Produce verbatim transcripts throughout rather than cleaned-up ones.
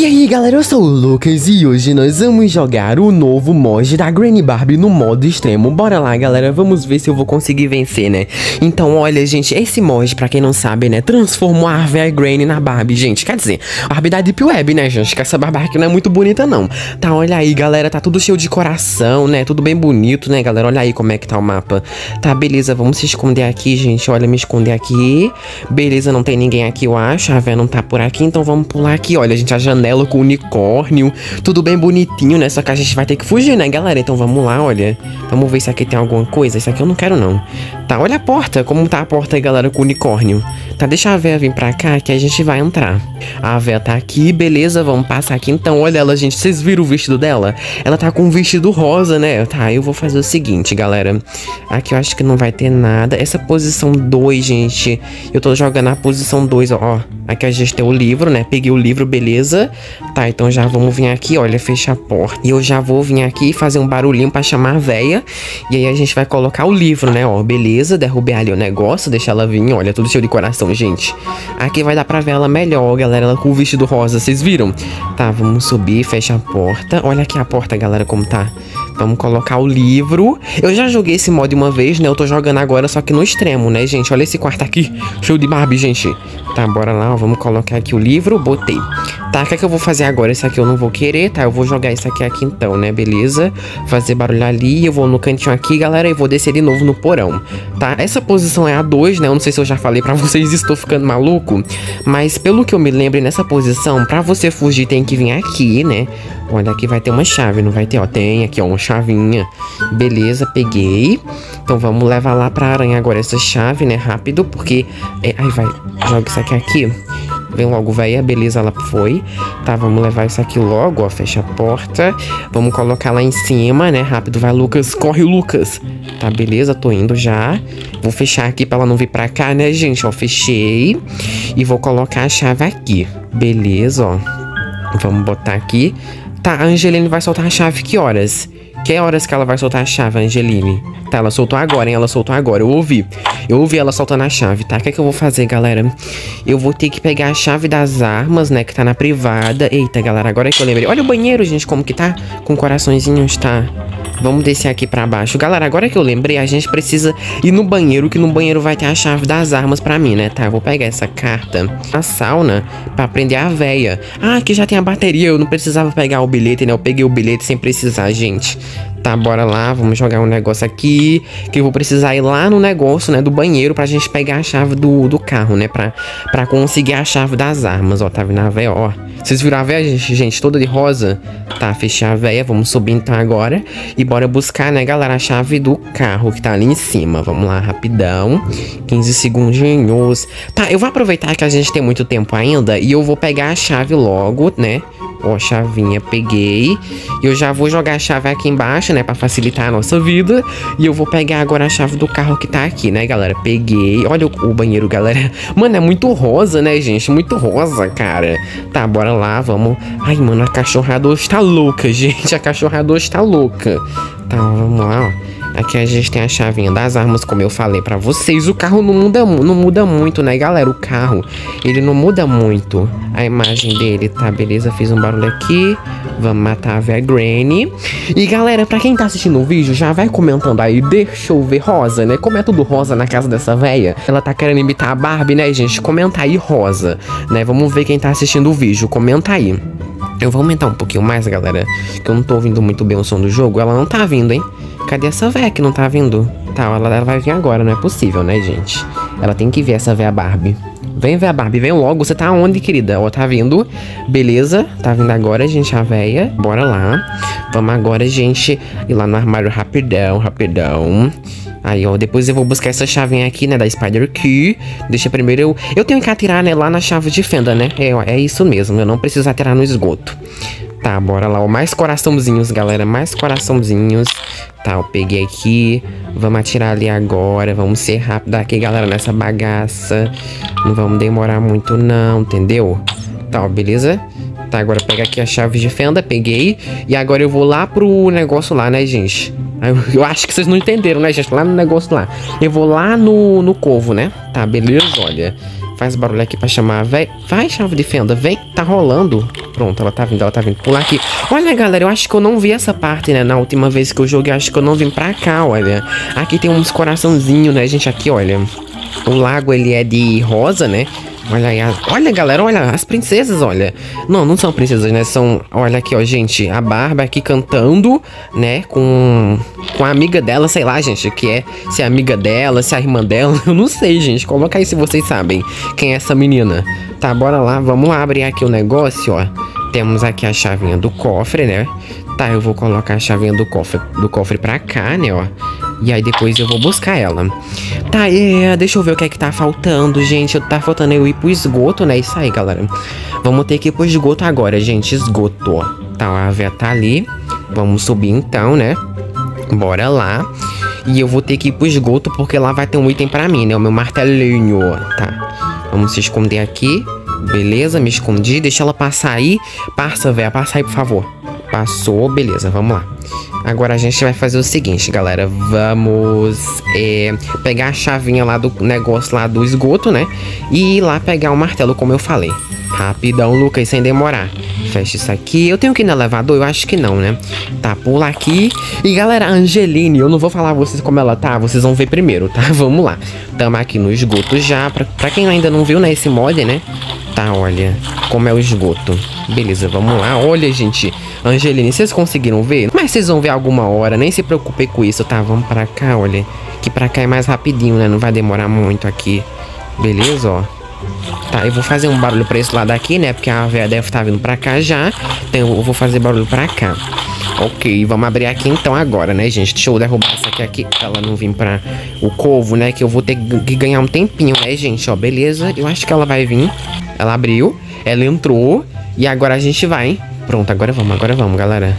aí galera, eu sou o Lucas e hoje nós vamos jogar o novo mod da Granny Barbie no modo extremo. Bora lá galera, vamos ver se eu vou conseguir vencer, né? Então olha gente, esse mod, pra quem não sabe, né, transformou a velha Granny na Barbie, gente. Quer dizer, a Barbie da Deep Web, né gente, que essa Barbie aqui não é muito bonita não. Tá, olha aí galera, tá tudo cheio de coração, né, tudo bem bonito, né galera, olha aí como é que tá o mapa. Tá, beleza, vamos se esconder aqui, gente, olha, me esconder aqui. Beleza, não tem ninguém aqui, eu acho, a véia não tá por aqui, então vamos pular aqui, olha gente, a janela com unicórnio, tudo bem bonitinho, né? Só que a gente vai ter que fugir, né, galera? Então vamos lá, olha. Vamos ver se aqui tem alguma coisa. Isso aqui eu não quero, não. Tá, olha a porta. Como tá a porta aí, galera, com unicórnio. Tá, deixa a véia vir pra cá que a gente vai entrar. A véia tá aqui, beleza, vamos passar aqui. Então, olha ela, gente. Vocês viram o vestido dela? Ela tá com um vestido rosa, né? Tá, eu vou fazer o seguinte, galera. Aqui eu acho que não vai ter nada. Essa posição dois, gente. Eu tô jogando a posição dois, ó. Aqui a gente tem o livro, né? Peguei o livro, beleza. Tá, então já vamos vir aqui, olha, fechar a porta. E eu já vou vir aqui fazer um barulhinho pra chamar a véia. E aí a gente vai colocar o livro, né? Ó, beleza, derrubei ali o negócio, deixa ela vir, olha, tudo cheio de coração, gente. Aqui vai dar pra ver ela melhor, galera, ela com o vestido rosa, vocês viram? Tá, vamos subir, fecha a porta. Olha aqui a porta, galera, como tá. Vamos colocar o livro. Eu já joguei esse mod uma vez, né? Eu tô jogando agora, só que no extremo, né, gente? Olha esse quarto aqui, show de Barbie, gente. Tá, bora lá, ó, vamos colocar aqui o livro. Botei. Tá, o que é que eu vou fazer agora? Esse aqui eu não vou querer, tá? Eu vou jogar esse aqui aqui então, né? Beleza. Fazer barulho ali. Eu vou no cantinho aqui, galera, e vou descer de novo no porão. Tá? Essa posição é a dois, né? Eu não sei se eu já falei pra vocês, estou ficando maluco. Mas pelo que eu me lembro, nessa posição, pra você fugir tem que vir aqui, né? Olha, aqui vai ter uma chave, não vai ter? Ó, tem aqui, ó, uma chavinha. Beleza, peguei. Então vamos levar lá pra aranha agora essa chave, né? Rápido, porque... É... Aí vai, joga isso aqui aqui. Vem logo, véia, beleza, ela foi. Tá, vamos levar isso aqui logo, ó, fecha a porta. Vamos colocar lá em cima, né, rápido, vai Lucas, corre Lucas. Tá, beleza, tô indo já. Vou fechar aqui pra ela não vir pra cá, né, gente, ó, fechei. E vou colocar a chave aqui, beleza, ó. Vamos botar aqui. Tá, a Angeline vai soltar a chave que horas? Que horas que ela vai soltar a chave, Angeline? Tá, ela soltou agora, hein? Ela soltou agora, eu ouvi. Eu ouvi ela soltando a chave, tá? O que é que eu vou fazer, galera? Eu vou ter que pegar a chave das armas, né? Que tá na privada. Eita, galera, agora é que eu lembrei. Olha o banheiro, gente, como que tá? Com coraçõezinhos, tá? Vamos descer aqui pra baixo. Galera, agora que eu lembrei, a gente precisa ir no banheiro, que no banheiro vai ter a chave das armas pra mim, né? Tá, eu vou pegar essa carta na sauna pra prender a véia. Ah, aqui já tem a bateria, eu não precisava pegar o bilhete, né? Eu peguei o bilhete sem precisar, gente. Tá, bora lá, vamos jogar um negócio aqui, que eu vou precisar ir lá no negócio, né, do banheiro pra gente pegar a chave do, do carro, né, pra, pra conseguir a chave das armas, ó, tá vendo a véia, ó. Vocês viram a véia, gente, gente, toda de rosa? Tá, fechar a véia, vamos subir então agora e bora buscar, né, galera, a chave do carro que tá ali em cima. Vamos lá, rapidão, quinze segundinhos. Tá, eu vou aproveitar que a gente tem muito tempo ainda e eu vou pegar a chave logo, né. Ó, chavinha, peguei. Eu já vou jogar a chave aqui embaixo, né, pra facilitar a nossa vida. E eu vou pegar agora a chave do carro que tá aqui, né, galera. Peguei. Olha o, o banheiro, galera. Mano, é muito rosa, né, gente? Muito rosa, cara. Tá, bora lá, vamos. Ai, mano, a cachorrada hoje tá louca, gente. A cachorrada hoje tá louca. Tá, vamos lá, ó. Aqui a gente tem a chavinha das armas, como eu falei pra vocês. O carro não muda, não muda muito, né, galera? O carro, ele não muda muito a imagem dele, tá? Beleza, fiz um barulho aqui. Vamos matar a véia Granny. E, galera, pra quem tá assistindo o vídeo, já vai comentando aí. Deixa eu ver rosa, né? Como é tudo rosa na casa dessa véia. Ela tá querendo imitar a Barbie, né, gente? Comenta aí rosa, né? Vamos ver quem tá assistindo o vídeo. Comenta aí. Eu vou aumentar um pouquinho mais, galera, que eu não tô ouvindo muito bem o som do jogo. Ela não tá vindo, hein? Cadê essa véia que não tá vindo? Tá, ela, ela vai vir agora, não é possível, né, gente? Ela tem que ver essa véia Barbie. Vem, véia Barbie, vem logo. Você tá onde, querida? Ó, tá vindo. Beleza, tá vindo agora, gente, a véia. Bora lá. Vamos agora, gente, ir lá no armário rapidão, rapidão. Aí, ó, depois eu vou buscar essa chavinha aqui, né, da Spider Key. Deixa primeiro eu... Eu tenho que atirar, né, lá na chave de fenda, né? É, ó, é isso mesmo, eu não preciso atirar no esgoto. Tá, bora lá, ó, mais coraçãozinhos, galera, mais coraçãozinhos. Tá, eu peguei aqui. Vamos atirar ali agora. Vamos ser rápido aqui, galera, nessa bagaça. Não vamos demorar muito não, entendeu? Tá, ó, beleza? Tá, agora pega aqui a chave de fenda, peguei. E agora eu vou lá pro negócio lá, né, gente? Eu, eu acho que vocês não entenderam, né, gente? Lá no negócio lá. Eu vou lá no, no covo, né? Tá, beleza, olha. Faz barulho aqui pra chamar a véia. Vai, chave de fenda, vem. Tá rolando. Pronto, ela tá vindo, ela tá vindo. Pular aqui. Olha, galera, eu acho que eu não vi essa parte, né? Na última vez que eu joguei, eu acho que eu não vim pra cá, olha. Aqui tem uns coraçãozinhos, né, gente? Aqui, olha. O lago, ele é de rosa, né? Olha aí, as... olha, galera, olha, as princesas, olha. Não, não são princesas, né? São, olha aqui, ó, gente. A Barbie aqui cantando, né? Com, com a amiga dela, sei lá, gente, que é. Se é amiga dela, se é a irmã dela. Eu não sei, gente. Coloca aí se vocês sabem quem é essa menina. Tá, bora lá. Vamos lá abrir aqui o negócio, ó. Temos aqui a chavinha do cofre, né? Tá, eu vou colocar a chavinha do cofre, do cofre pra cá, né, ó. E aí depois eu vou buscar ela. Tá, é, deixa eu ver o que é que tá faltando, gente. Tá faltando eu ir pro esgoto, né? Isso aí, galera. Vamos ter que ir pro esgoto agora, gente. Esgoto, ó. Tá, a véia tá ali. Vamos subir então, né? Bora lá. E eu vou ter que ir pro esgoto porque lá vai ter um item pra mim, né? O meu martelinho, ó. Tá. Vamos se esconder aqui. Beleza, me escondi. Deixa ela passar aí. Passa, véia. Passa aí, por favor. Passou, beleza, vamos lá. Agora a gente vai fazer o seguinte, galera. Vamos é, pegar a chavinha lá do negócio lá do esgoto, né? E ir lá pegar o martelo, como eu falei. Rapidão, Lucas, sem demorar. Fecha isso aqui. Eu tenho que ir no elevador? Eu acho que não, né? Tá, pula aqui. E galera, a Angeline, eu não vou falar a vocês como ela tá. Vocês vão ver primeiro, tá? Vamos lá. Tamo aqui no esgoto já. Pra, pra quem ainda não viu, né, esse mod, né? Tá, olha como é o esgoto. Beleza, vamos lá. Olha, gente, Angeline, vocês conseguiram ver? Mas vocês vão ver alguma hora, nem se preocupe com isso, tá? Vamos pra cá, olha. Que pra cá é mais rapidinho, né? Não vai demorar muito aqui. Beleza, ó. Tá, eu vou fazer um barulho pra esse lado aqui, né? Porque a véia deve estar vindo pra cá já. Então eu vou fazer barulho pra cá. Ok, vamos abrir aqui então agora, né, gente? Deixa eu derrubar essa aqui, aqui pra ela não vir pra o covo, né? Que eu vou ter que ganhar um tempinho, né, gente? Ó, beleza. Eu acho que ela vai vir. Ela abriu, ela entrou. E agora a gente vai. Pronto, agora vamos, agora vamos, galera.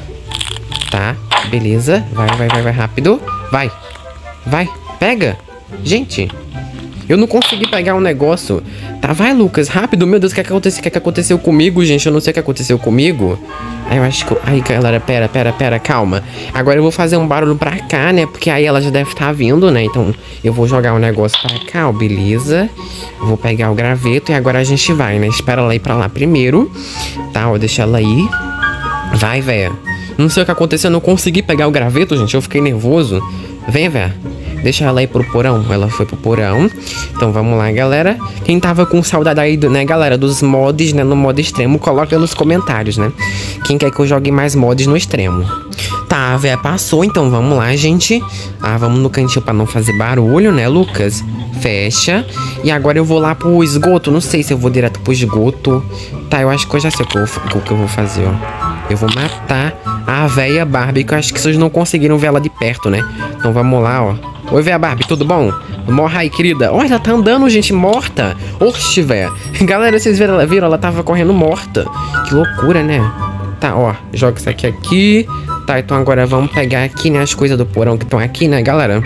Tá, beleza. Vai, vai, vai, vai, rápido. Vai, vai, pega. Gente, eu não consegui pegar um negócio. Tá, vai, Lucas, rápido. Meu Deus, o que, é que, aconteceu? O que, é que aconteceu comigo, gente? Eu não sei o que aconteceu comigo. Aí eu acho que... Ai, galera, pera, pera, pera, calma. Agora eu vou fazer um barulho pra cá, né? Porque aí ela já deve estar vindo, né? Então eu vou jogar um negócio pra cá, ó, beleza. Vou pegar o graveto e agora a gente vai, né? Espera ela ir pra lá primeiro. Tá, ó, deixa ela ir. Vai, véia. Não sei o que aconteceu, eu não consegui pegar o graveto, gente. Eu fiquei nervoso. Vem, véia. Deixa ela ir pro porão. Ela foi pro porão. Então vamos lá, galera. Quem tava com saudade aí, né, galera, dos mods, né, no modo extremo, coloca nos comentários, né? Quem quer que eu jogue mais mods no extremo. Tá, a véia passou, então vamos lá, gente. Ah, vamos no cantinho pra não fazer barulho, né, Lucas? Fecha. E agora eu vou lá pro esgoto. Não sei se eu vou direto pro esgoto. Tá, eu acho que eu já sei o que eu vou, o que eu vou fazer, ó. Eu vou matar a véia Barbie, que eu acho que vocês não conseguiram ver ela de perto, né? Então vamos lá, ó. Oi, véia Barbie, tudo bom? Morra aí, querida. Olha, ela tá andando, gente, morta. Oxe, véia. Galera, vocês viram, viram? Ela tava correndo morta. Que loucura, né? Tá, ó. Joga isso aqui aqui. Tá, então agora vamos pegar aqui, né, as coisas do porão que estão aqui, né, galera?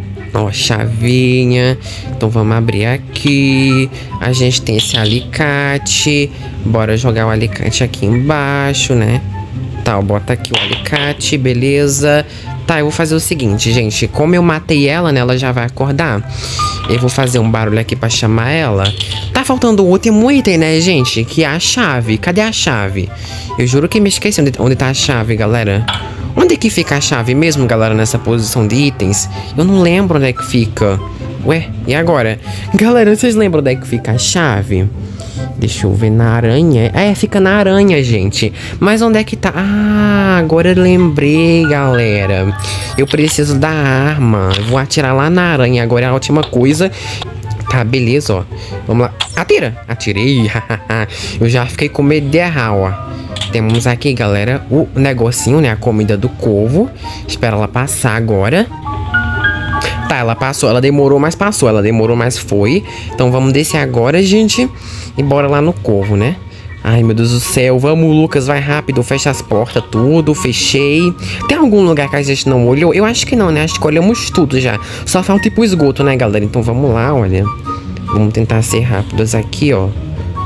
Ó, chavinha. Então vamos abrir aqui. A gente tem esse alicate. Bora jogar o alicate aqui embaixo, né? Tá, ó, bota aqui o alicate, beleza. Tá, eu vou fazer o seguinte, gente. Como eu matei ela, né, ela já vai acordar. Eu vou fazer um barulho aqui pra chamar ela. Tá faltando o último item, né, gente? Que é a chave. Cadê a chave? Eu juro que me esqueci onde, onde tá a chave, galera. Onde é que fica a chave mesmo, galera, nessa posição de itens? Eu não lembro onde é que fica. Ué, e agora? Galera, vocês lembram onde é que fica a chave? Deixa eu ver, na aranha. É, fica na aranha, gente. Mas onde é que tá? Ah, agora eu lembrei, galera. Eu preciso da arma. Eu vou atirar lá na aranha. Agora é a última coisa. Tá, beleza, ó. Vamos lá. Atira! Atirei. Eu já fiquei com medo de errar, ó. Temos aqui, galera, o negocinho, né? A comida do corvo. Espera ela passar agora. Tá, ela passou. Ela demorou, mas passou. Ela demorou, mas foi. Então vamos descer agora, gente. E bora lá no corvo, né? Ai, meu Deus do céu. Vamos, Lucas. Vai rápido. Fecha as portas, tudo. Fechei. Tem algum lugar que a gente não olhou? Eu acho que não, né? Acho que olhamos tudo já. Só falta tipo esgoto, né, galera? Então vamos lá, olha. Vamos tentar ser rápidos aqui, ó.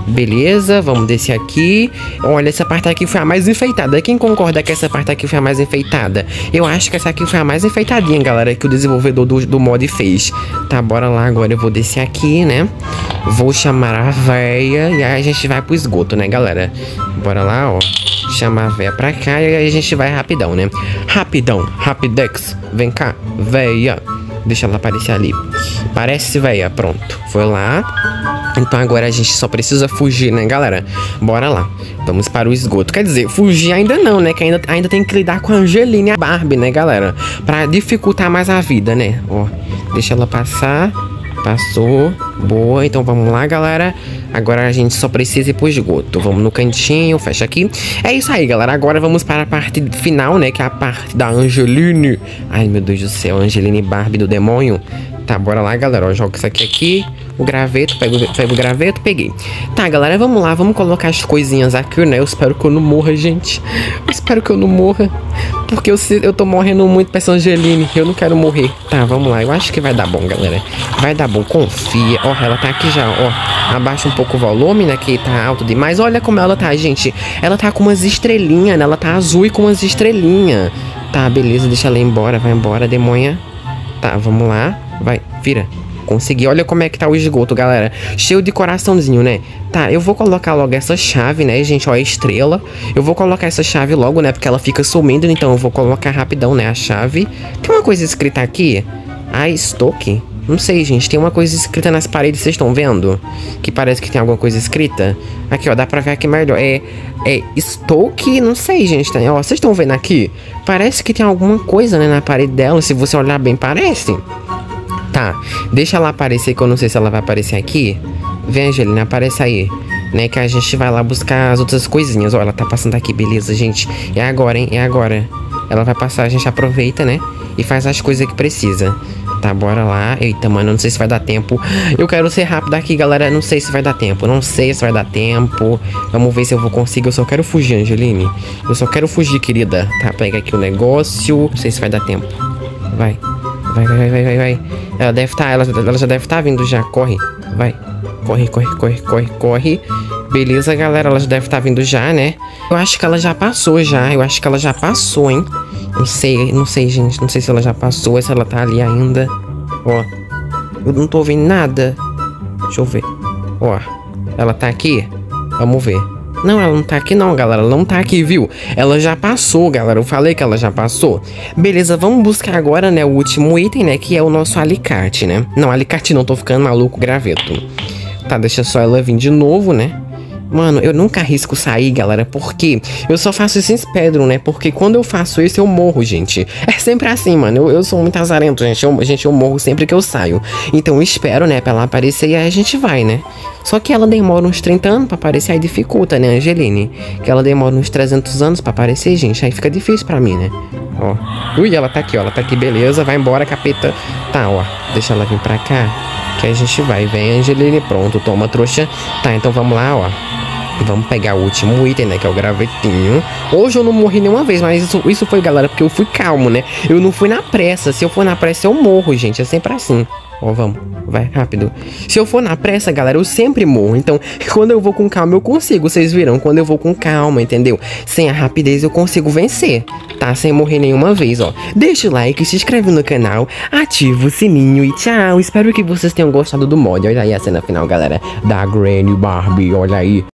Beleza, vamos descer aqui. Olha, essa parte aqui foi a mais enfeitada. Quem concorda que essa parte aqui foi a mais enfeitada? Eu acho que essa aqui foi a mais enfeitadinha, galera, que o desenvolvedor do, do mod fez. Tá, bora lá. Agora eu vou descer aqui, né? Vou chamar a véia e aí a gente vai pro esgoto, né, galera? Bora lá, ó. Chamar a véia pra cá e aí a gente vai rapidão, né? Rapidão, rapidex. Vem cá, véia. Deixa ela aparecer ali. Parece, véia. Pronto. Foi lá. Então agora a gente só precisa fugir, né, galera? Bora lá. Vamos para o esgoto. Quer dizer, fugir ainda não, né? Que ainda, ainda tem que lidar com a Angelina e a Barbie, né, galera? Pra dificultar mais a vida, né? Ó, deixa ela passar. Passou. Boa. Então vamos lá, galera. Agora a gente só precisa ir pro esgoto. Vamos no cantinho. Fecha aqui. É isso aí, galera. Agora vamos para a parte final, né? Que é a parte da Angeline. Ai, meu Deus do céu. Angelina e Barbie do demônio. Tá, bora lá, galera. Ó, joga isso aqui aqui. O graveto, pego, pego o graveto, peguei. Tá, galera, vamos lá, vamos colocar as coisinhas aqui, né? Eu espero que eu não morra, gente. Eu espero que eu não morra. Porque eu, eu tô morrendo muito pra essa Angeline. Eu não quero morrer. Tá, vamos lá, eu acho que vai dar bom, galera. Vai dar bom, confia. Ó, ela tá aqui já, ó. Abaixa um pouco o volume, né? Que tá alto demais. Olha como ela tá, gente. Ela tá com umas estrelinhas, né? Ela tá azul e com umas estrelinhas. Tá, beleza, deixa ela ir embora. Vai embora, demônia. Tá, vamos lá. Vai, vira. Consegui, olha como é que tá o esgoto, galera. Cheio de coraçãozinho, né? Tá, eu vou colocar logo essa chave, né, gente? Ó, a estrela. Eu vou colocar essa chave logo, né? Porque ela fica sumindo, então eu vou colocar rapidão, né? A chave. Tem uma coisa escrita aqui. Ah, estoque? Não sei, gente. Tem uma coisa escrita nas paredes, vocês estão vendo? Que parece que tem alguma coisa escrita. Aqui, ó, dá pra ver aqui melhor. É, é estoque? Não sei, gente. Tá? Ó, vocês estão vendo aqui? Parece que tem alguma coisa, né, na parede dela. Se você olhar bem, parece. Tá, deixa ela aparecer, que eu não sei se ela vai aparecer aqui. Vem, Angelina, aparece aí. Né, que a gente vai lá buscar as outras coisinhas. Ó, ela tá passando aqui, beleza, gente. É agora, hein, é agora. Ela vai passar, a gente aproveita, né? E faz as coisas que precisa. Tá, bora lá. Eita, mano, não sei se vai dar tempo. Eu quero ser rápido aqui, galera. Não sei se vai dar tempo. Não sei se vai dar tempo. Vamos ver se eu vou conseguir. Eu só quero fugir, Angeline. Eu só quero fugir, querida. Tá, pega aqui o negócio. Não sei se vai dar tempo. Vai. Vai, vai, vai, vai, vai. Ela deve estar, tá, ela, ela já deve estar tá vindo já. Corre, vai. Corre, corre, corre, corre, corre. Beleza, galera, ela já deve estar tá vindo já, né? Eu acho que ela já passou já. Eu acho que ela já passou, hein? Não sei, não sei, gente. Não sei se ela já passou, se ela tá ali ainda. Ó, eu não tô vendo nada. Deixa eu ver. Ó, ela tá aqui? Vamos ver. Não, ela não tá aqui não, galera. Ela não tá aqui, viu? Ela já passou, galera. Eu falei que ela já passou. Beleza, vamos buscar agora, né, o último item, né, que é o nosso alicate, né? Não, alicate não, tô ficando maluco, graveto. Tá, deixa só ela vir de novo, né? Mano, eu nunca arrisco sair, galera, porque eu só faço isso em speedrun, né? Porque quando eu faço isso, eu morro, gente. É sempre assim, mano. Eu, eu sou muito azarento, gente. Eu, gente, eu morro sempre que eu saio. Então eu espero, né, pra ela aparecer e aí a gente vai, né? Só que ela demora uns trinta anos pra aparecer, aí dificulta, né, Angeline? Que ela demora uns trezentos anos pra aparecer, gente. Aí fica difícil pra mim, né? Ó. Ui, ela tá aqui, ó. Ela tá aqui, beleza. Vai embora, capeta. Tá, ó. Deixa ela vir pra cá. Que a gente vai. Vem, Angeline. Pronto, toma, trouxa. Tá, então vamos lá, ó. Vamos pegar o último item, né, que é o gravetinho. Hoje eu não morri nenhuma vez, mas isso, isso foi, galera, porque eu fui calmo, né? Eu não fui na pressa. Se eu for na pressa, eu morro, gente. É sempre assim. Ó, vamos. Vai, rápido. Se eu for na pressa, galera, eu sempre morro. Então, quando eu vou com calma, eu consigo. Vocês viram? Quando eu vou com calma, entendeu? Sem a rapidez, eu consigo vencer. Tá? Sem morrer nenhuma vez, ó. Deixa o like, se inscreve no canal, ativa o sininho e tchau. Espero que vocês tenham gostado do mod. Olha aí a cena final, galera, da Granny Barbie. Olha aí.